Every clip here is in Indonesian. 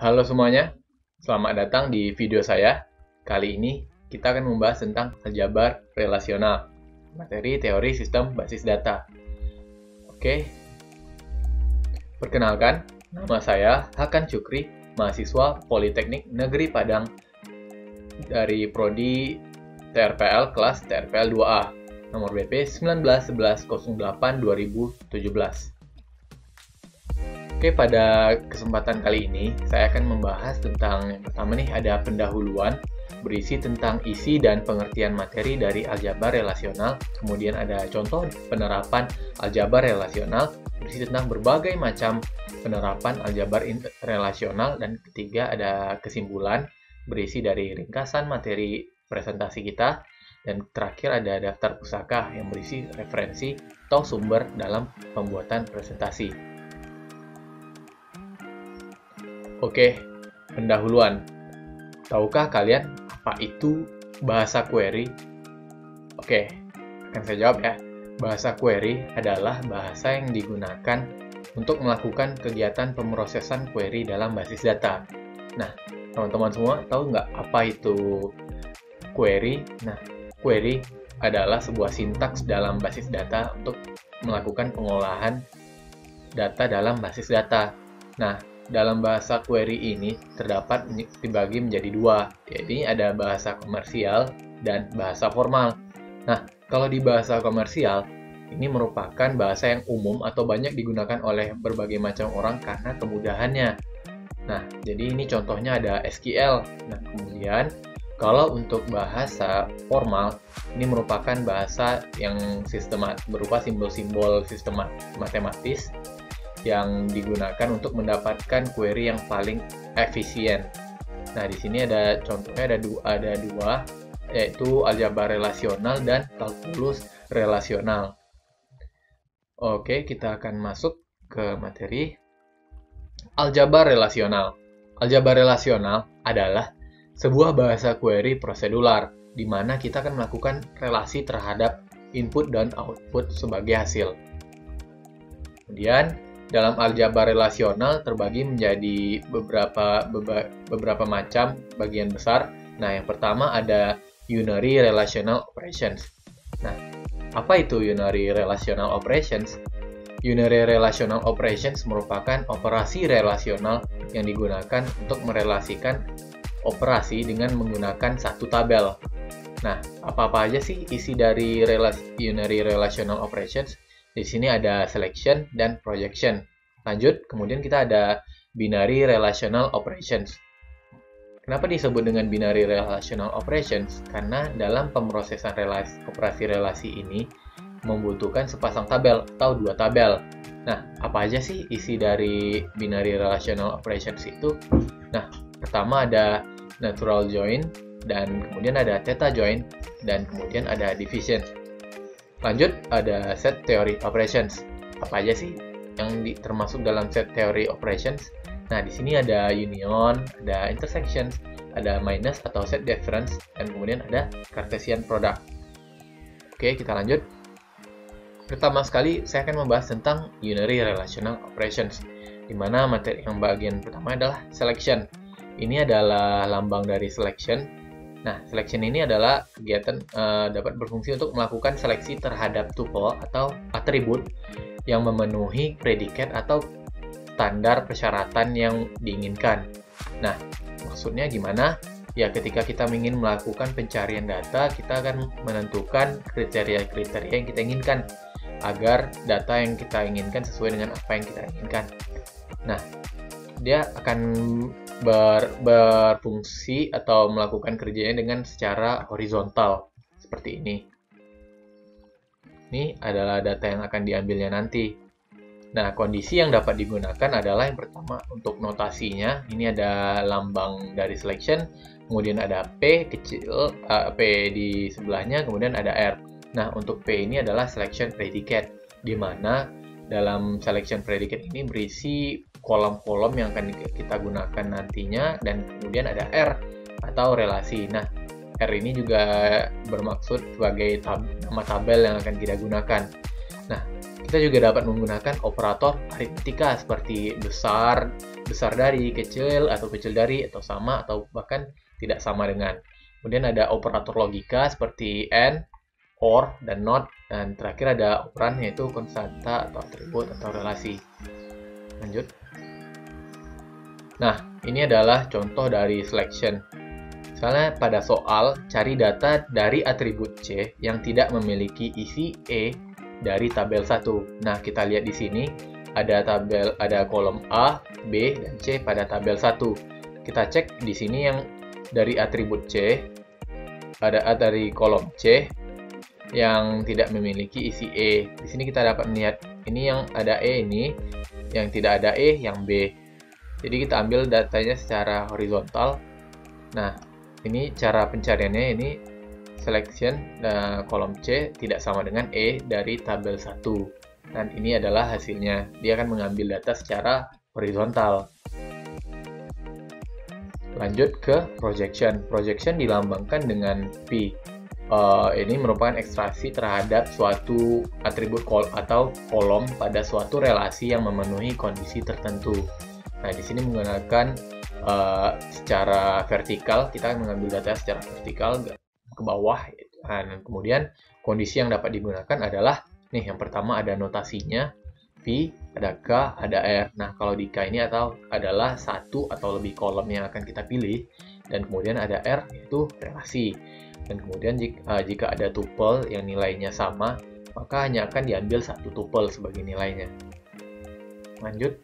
Halo semuanya, selamat datang di video saya. Kali ini kita akan membahas tentang aljabar relasional, materi teori sistem basis data. Oke, perkenalkan, nama saya Hakan Cukri, mahasiswa Politeknik Negeri Padang dari Prodi TRPL kelas TRPL 2A, nomor BP 191108-2017. Oke, pada kesempatan kali ini saya akan membahas tentang yang pertama nih, ada pendahuluan berisi tentang isi dan pengertian materi dari aljabar relasional. Kemudian ada contoh penerapan aljabar relasional berisi tentang berbagai macam penerapan aljabar relasional, dan ketiga ada kesimpulan berisi dari ringkasan materi presentasi kita, dan terakhir ada daftar pusaka yang berisi referensi atau sumber dalam pembuatan presentasi. Oke, pendahuluan. Tahukah kalian apa itu bahasa query? Oke, akan saya jawab ya. Bahasa query adalah bahasa yang digunakan untuk melakukan kegiatan pemrosesan query dalam basis data. Nah, teman-teman semua tahu nggak apa itu query? Nah, query adalah sebuah sintaks dalam basis data untuk melakukan pengolahan data dalam basis data. Nah, dalam bahasa query ini terdapat dibagi menjadi dua, yaitu ada bahasa komersial dan bahasa formal. Nah, kalau di bahasa komersial, ini merupakan bahasa yang umum atau banyak digunakan oleh berbagai macam orang karena kemudahannya. Nah, jadi ini contohnya ada SQL. Nah, kemudian kalau untuk bahasa formal, ini merupakan bahasa yang berupa simbol-simbol sistem matematis yang digunakan untuk mendapatkan query yang paling efisien. Nah, di sini ada contohnya ada dua, yaitu aljabar relasional dan kalkulus relasional. Oke, kita akan masuk ke materi aljabar relasional. Aljabar relasional adalah sebuah bahasa query prosedural di mana kita akan melakukan relasi terhadap input dan output sebagai hasil. Kemudian dalam aljabar relasional terbagi menjadi beberapa macam bagian besar. Nah, yang pertama ada unary relational operations. Nah, apa itu unary relational operations? Unary relational operations merupakan operasi relasional yang digunakan untuk merelasikan operasi dengan menggunakan satu tabel. Nah, apa-apa aja sih isi dari unary relational operations? Di sini ada selection dan projection. Lanjut, kemudian kita ada binary relational operations. Kenapa disebut dengan binary relational operations? Karena dalam pemrosesan operasi relasi ini membutuhkan sepasang tabel atau dua tabel. Nah, apa aja sih isi dari binary relational operations itu? Nah, pertama ada natural join, dan kemudian ada theta join, dan kemudian ada division. Lanjut, ada set theory operations. Apa aja sih yang termasuk dalam set theory operations? Nah, di sini ada union, ada intersection, ada minus atau set difference, dan kemudian ada Cartesian product. Oke, kita lanjut. Pertama sekali, saya akan membahas tentang unary relational operations, di mana materi yang bagian pertama adalah selection. Ini adalah lambang dari selection. Nah, selection ini adalah kegiatan dapat berfungsi untuk melakukan seleksi terhadap tuple atau atribut yang memenuhi predikat atau standar persyaratan yang diinginkan. Nah, maksudnya gimana? Ya, ketika kita ingin melakukan pencarian data, kita akan menentukan kriteria-kriteria yang kita inginkan agar data yang kita inginkan sesuai dengan apa yang kita inginkan. Nah, dia akan berfungsi atau melakukan kerjanya dengan secara horizontal seperti ini. Ini adalah data yang akan diambilnya nanti. Nah, kondisi yang dapat digunakan adalah yang pertama untuk notasinya. Ini ada lambang dari selection, kemudian ada P kecil, P di sebelahnya, kemudian ada R. Nah, untuk P ini adalah selection predicate, di mana dalam selection predicate ini berisi kolom-kolom yang akan kita gunakan nantinya, dan kemudian ada R atau relasi. Nah, R ini juga bermaksud sebagai nama tabel yang akan kita gunakan. Nah, kita juga dapat menggunakan operator aritmetika seperti besar, besar dari, kecil dari, atau sama, atau bahkan tidak sama dengan. Kemudian ada operator logika seperti AND, OR, dan NOT. Dan terakhir ada operan yaitu konstanta atau atribut atau relasi. Lanjut. Nah, ini adalah contoh dari selection. Misalnya pada soal, cari data dari atribut C yang tidak memiliki isi E dari tabel 1. Nah, kita lihat di sini ada kolom A, B, dan C pada tabel 1. Kita cek di sini yang dari atribut C, dari kolom C yang tidak memiliki isi E. Di sini kita dapat melihat ini yang ada E ini, yang tidak ada E yang B. Jadi kita ambil datanya secara horizontal. Nah, ini cara pencariannya, ini selection kolom C tidak sama dengan E dari tabel 1. Dan ini adalah hasilnya. Dia akan mengambil data secara horizontal. Lanjut ke projection. Projection dilambangkan dengan P. Ini merupakan ekstraksi terhadap suatu atribut atau kolom pada suatu relasi yang memenuhi kondisi tertentu. Nah, di sini menggunakan secara vertikal, kita mengambil data secara vertikal ke bawah. Dan kemudian kondisi yang dapat digunakan adalah, nih yang pertama ada notasinya, P, ada K, ada R. Nah, kalau di K ini adalah satu atau lebih kolom yang akan kita pilih, dan kemudian ada R, yaitu relasi. Dan kemudian jika ada tuple yang nilainya sama, maka hanya akan diambil satu tuple sebagai nilainya. Lanjut.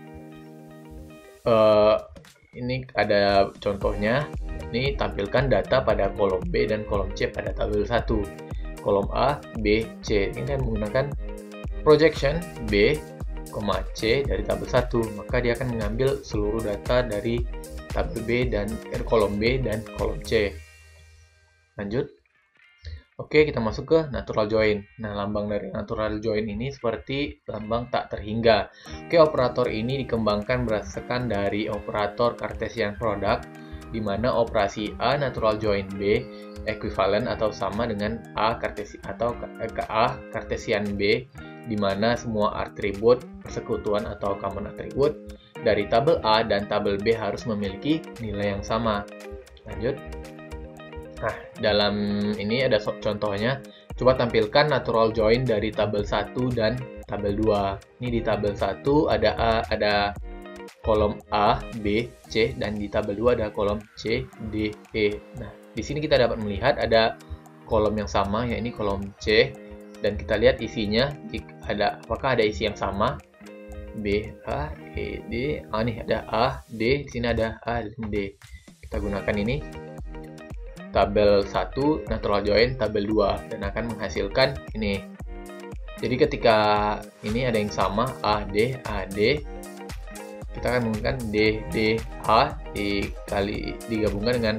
Ini ada contohnya. Ini tampilkan data pada kolom B dan kolom C pada tabel 1. Kolom A, B, C. Ini kan menggunakan projection B, C dari tabel 1. Maka dia akan mengambil seluruh data dari tabel B dan kolom B dan kolom C. Lanjut. Oke, kita masuk ke natural join. Nah, lambang dari natural join ini seperti lambang tak terhingga. Oke, operator ini dikembangkan berdasarkan dari operator Cartesian product, di mana operasi A natural join B ekuivalen atau sama dengan A Cartesian B, di mana semua atribut persekutuan atau common atribut dari tabel A dan tabel B harus memiliki nilai yang sama. Lanjut. Nah, dalam ini ada contohnya. Coba tampilkan natural join dari tabel 1 dan tabel 2. Ini di tabel 1 ada kolom A, B, C, dan di tabel 2 ada kolom C, D, E. Nah, di sini kita dapat melihat ada kolom yang sama, yaitu kolom C, dan kita lihat isinya apakah ada isi yang sama. B, A, E, D. Nih ada A, D, di sini ada A dan D. Kita gunakan ini. Tabel 1 natural join tabel 2 dan akan menghasilkan ini. Jadi ketika ini ada yang sama AD, kita akan menggunakan DA digabungkan dengan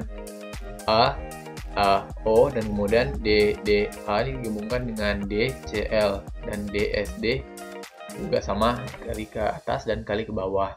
O, dan kemudian DDA digabungkan dengan DCL, dan DSD juga sama, kali ke atas dan kali ke bawah.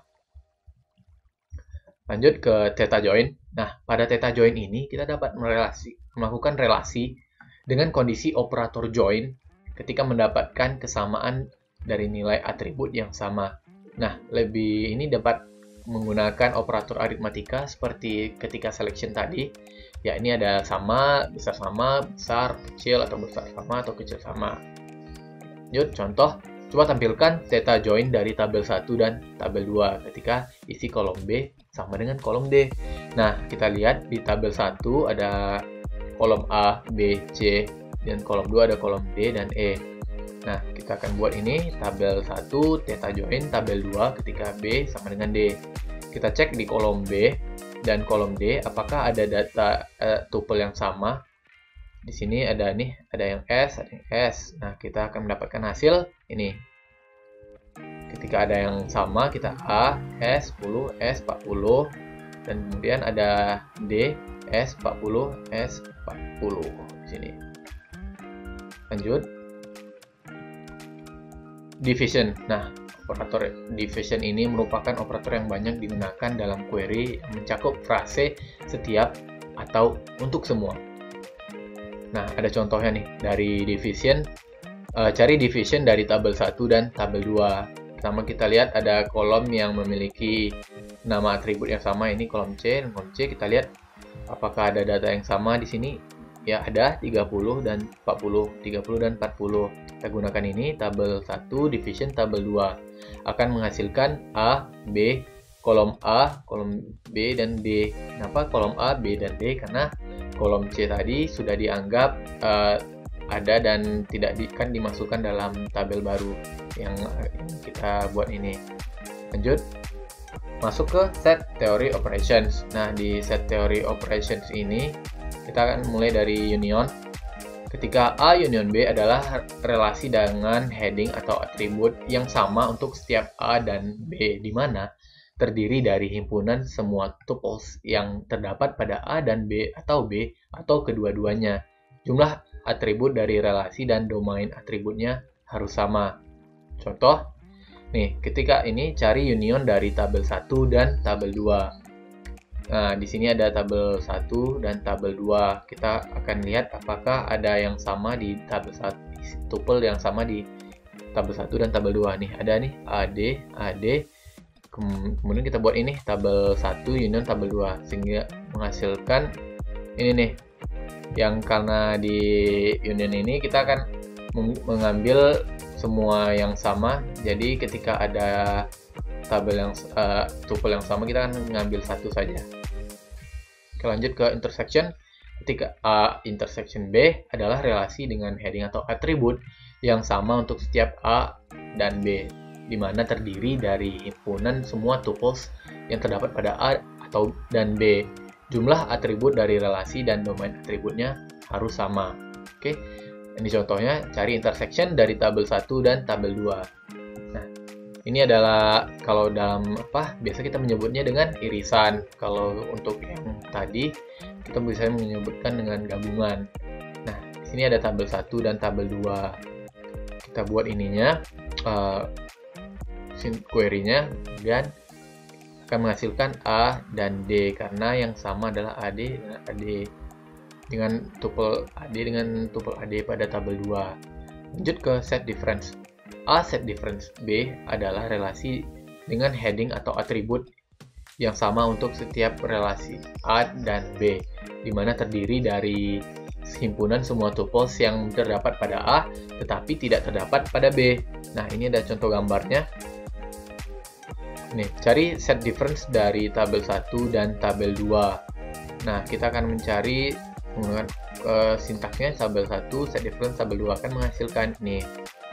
Lanjut ke theta join. Nah, pada theta join ini kita dapat melakukan relasi dengan kondisi operator join ketika mendapatkan kesamaan dari nilai atribut yang sama. Nah, ini dapat menggunakan operator aritmatika seperti ketika selection tadi. Ya, ini ada sama, besar, kecil, atau besar sama, atau kecil sama. Lanjut, contoh. Coba tampilkan theta join dari tabel 1 dan tabel 2 ketika isi kolom B sama dengan kolom D. Nah, kita lihat di tabel 1 ada kolom A, B, C, dan kolom 2 ada kolom D dan E. Nah, kita akan buat ini tabel 1 theta join tabel 2 ketika B sama dengan D. Kita cek di kolom B dan kolom D apakah ada data tuple yang sama. Di sini ada yang S, ada yang S. Nah, kita akan mendapatkan hasil ini. Ketika ada yang sama, kita A, S, 10, S, 40. Dan kemudian ada D, S, 40, S, 40. Di sini. Lanjut. Division. Nah, operator division ini merupakan operator yang banyak digunakan dalam query yang mencakup frase setiap atau untuk semua. Nah, ada contohnya nih dari division. Cari division dari tabel 1 dan tabel 2. Pertama kita lihat ada kolom yang memiliki nama atribut yang sama, ini kolom C dan kolom C. Kita lihat apakah ada data yang sama di sini. Ya, ada 30 dan 40, 30 dan 40. Kita gunakan ini tabel 1 division tabel 2 akan menghasilkan A, B, kolom A, kolom B dan D. Kenapa kolom A, B dan D? Karena kolom C tadi sudah dianggap ada dan tidak kan dimasukkan dalam tabel baru yang kita buat ini. Lanjut, masuk ke set theory operations. Nah, di set theory operations ini kita akan mulai dari union. Ketika A union B adalah relasi dengan heading atau atribut yang sama untuk setiap A dan B, di mana terdiri dari himpunan semua tuples yang terdapat pada A dan B atau kedua-duanya. Jumlah atribut dari relasi dan domain atributnya harus sama. Contoh, nih, ketika ini cari union dari tabel 1 dan tabel 2. Nah, di sini ada tabel 1 dan tabel 2. Kita akan lihat apakah ada yang sama di tabel 1, tuple yang sama di tabel 1 dan tabel 2. Nih, ada nih AD. Kemudian kita buat ini tabel 1 union tabel 2 sehingga menghasilkan ini nih. Yang karena di union ini kita akan mengambil semua yang sama. Jadi ketika ada tabel yang tuple yang sama, kita akan mengambil satu saja. Oke, lanjut ke intersection. Ketika A intersection B adalah relasi dengan heading atau atribut yang sama untuk setiap A dan B, di mana terdiri dari himpunan semua tuples yang terdapat pada A dan B. Jumlah atribut dari relasi dan domain atributnya harus sama. Oke, ini contohnya cari intersection dari tabel 1 dan tabel 2. Nah, ini adalah kalau dalam biasa kita menyebutnya dengan irisan. Kalau untuk yang tadi kita bisa menyebutkan dengan gabungan. Nah, di sini ada tabel 1 dan tabel 2. Kita buat ininya, query-nya, dan akan menghasilkan A dan D karena yang sama adalah AD dan AD dengan tuple AD pada tabel 2. Lanjut ke set difference. A set difference B adalah relasi dengan heading atau atribut yang sama untuk setiap relasi A dan B, di mana terdiri dari himpunan semua tuples yang terdapat pada A tetapi tidak terdapat pada B. Nah, ini ada contoh gambarnya. Nih, cari set difference dari tabel 1 dan tabel 2. Nah, kita akan mencari menggunakan sintaksnya tabel 1, set difference tabel 2 akan menghasilkan nih.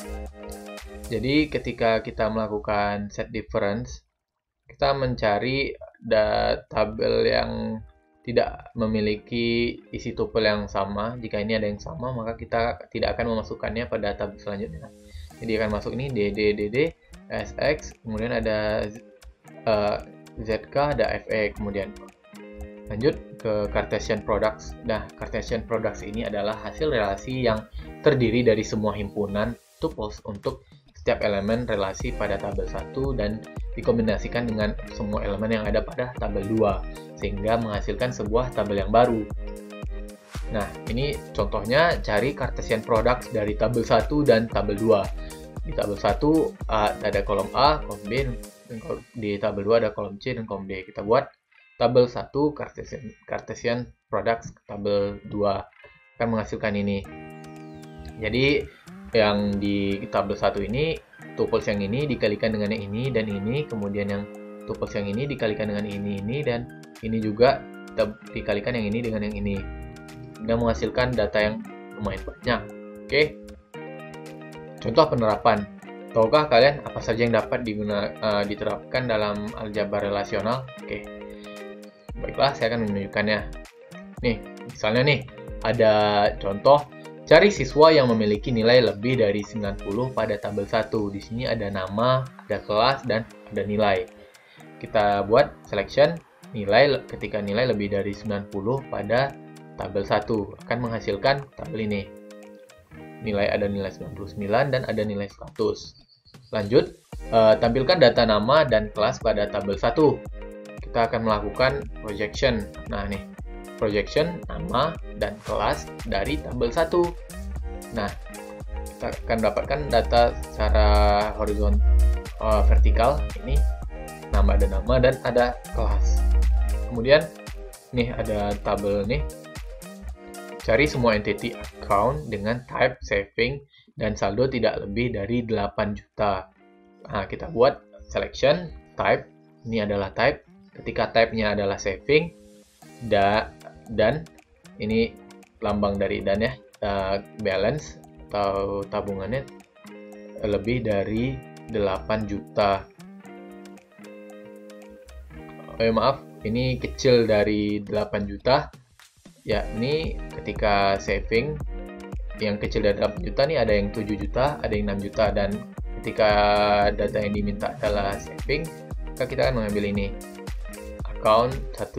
Jadi, ketika kita melakukan set difference, kita mencari tabel yang tidak memiliki isi tuple yang sama. Jika ini ada yang sama, maka kita tidak akan memasukkannya pada tabel selanjutnya. Jadi akan masuk ini DD, SX, kemudian ada ZK, ada FE, kemudian lanjut ke Cartesian products. Nah, Cartesian products ini adalah hasil relasi yang terdiri dari semua himpunan tuples untuk setiap elemen relasi pada tabel 1 dan dikombinasikan dengan semua elemen yang ada pada tabel 2 sehingga menghasilkan sebuah tabel yang baru. Nah, ini contohnya cari Cartesian products dari tabel 1 dan tabel 2. Di tabel 1 ada kolom A, kolom B, dan di tabel 2 ada kolom C dan kolom D. Kita buat tabel 1 Cartesian products tabel 2 akan menghasilkan ini. Jadi yang di tabel 1 ini tuples yang ini dikalikan dengan yang ini dan ini, kemudian yang tuples yang ini dikalikan dengan ini dan ini juga dikalikan yang ini dengan yang ini, dan menghasilkan data yang lumayan banyak. Oke. Contoh penerapan. Tahukah kalian apa saja yang dapat diterapkan dalam aljabar relasional? Oke. Baiklah, saya akan menunjukkannya. Nih, misalnya nih, ada contoh cari siswa yang memiliki nilai lebih dari 90 pada tabel 1. Di sini ada nama, ada kelas, dan ada nilai. Kita buat selection nilai ketika nilai lebih dari 90 pada tabel 1 akan menghasilkan tabel ini. Ada nilai 99 dan ada nilai 100. Lanjut, tampilkan data nama dan kelas pada tabel 1. Kita akan melakukan projection. Nah, nih, projection nama dan kelas dari tabel 1. Nah, kita akan dapatkan data secara vertikal ini nama, ada nama dan ada kelas. Kemudian nih ada tabel nih, cari semua entity account dengan type saving dan saldo tidak lebih dari 8 juta. Nah, kita buat selection type, ini adalah type. Ketika type-nya adalah saving dan ini lambang dari dan ya, balance atau tabungannya lebih dari 8 juta. Maaf, ini kecil dari 8 juta. Ya, ini ketika saving yang kecil dari 8 juta nih ada yang 7 juta, ada yang 6 juta, dan ketika data yang diminta adalah saving, maka kita akan mengambil ini account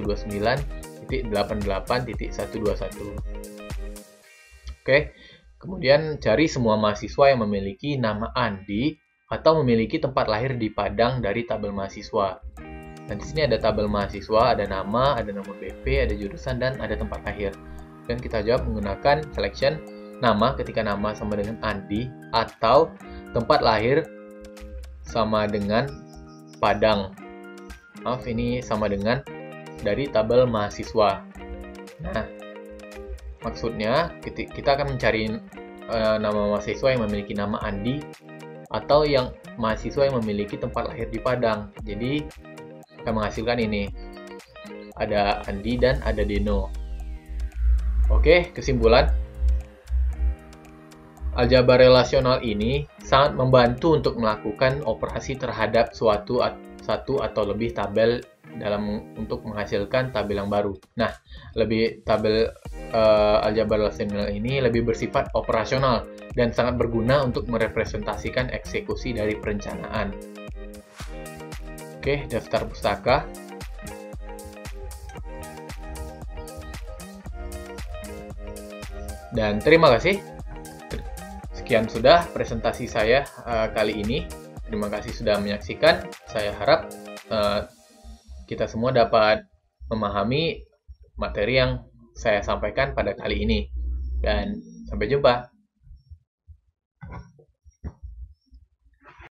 129.88.121. Oke, kemudian cari semua mahasiswa yang memiliki nama Andi atau memiliki tempat lahir di Padang dari tabel mahasiswa. Nah, di sini ada tabel mahasiswa, ada nama BP, ada jurusan, dan ada tempat lahir. Dan kita jawab menggunakan selection nama ketika nama sama dengan Andi atau tempat lahir sama dengan Padang. Maaf, ini sama dengan dari tabel mahasiswa. Nah, maksudnya kita akan mencari nama mahasiswa yang memiliki nama Andi atau yang mahasiswa yang memiliki tempat lahir di Padang. Jadi akan menghasilkan ini, ada Andi dan ada Deno. Oke, kesimpulan, aljabar relasional ini sangat membantu untuk melakukan operasi terhadap satu atau lebih tabel untuk menghasilkan tabel yang baru. Nah, tabel aljabar relasional ini lebih bersifat operasional dan sangat berguna untuk merepresentasikan eksekusi dari perencanaan. Oke, daftar pustaka. Dan terima kasih. Sekian sudah presentasi saya kali ini. Terima kasih sudah menyaksikan. Saya harap kita semua dapat memahami materi yang saya sampaikan pada kali ini. Dan sampai jumpa.